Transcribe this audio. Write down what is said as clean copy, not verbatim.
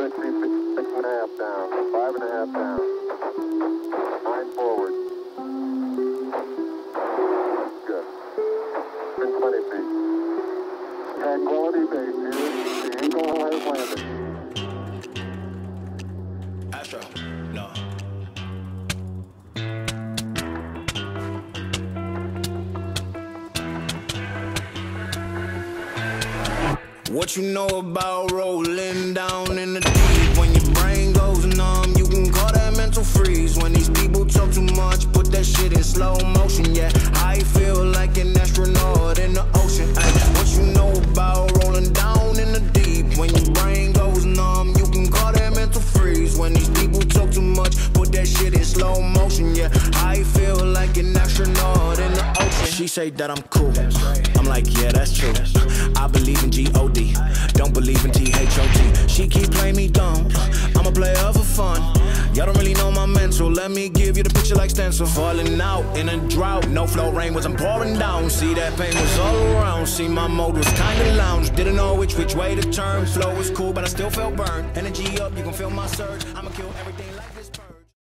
60 feet, 6.5 down, 5.5 down, 9 forward. Good. In 20 feet. Tranquility Base here. The Eagle has landed. Astro, no. What you know about rolling down in the deep? When your brain goes numb, you can call that mental freeze. When these people talk too much, put that shit in slow motion. Yeah, I feel like an astronaut in the ocean. Ay, what you know about rolling down in the deep? When your brain goes numb, you can call that mental freeze. When these people talk too much, put that shit in slow motion. Yeah, I feel like an astronaut in the ocean. She say that I'm cool. I'm like, yeah, that's true. I believe in G-O-D, don't believe in T-H-O-T. She keep playing me dumb, I'm a player for fun. Y'all don't really know my mental, let me give you the picture like stencil. Falling out in a drought, no flow rain was I'm pouring down. See that pain was all around, see my mode was kinda lounge. Didn't know which way to turn, flow was cool but I still felt burned. Energy up, you can feel my surge, I'ma kill everything like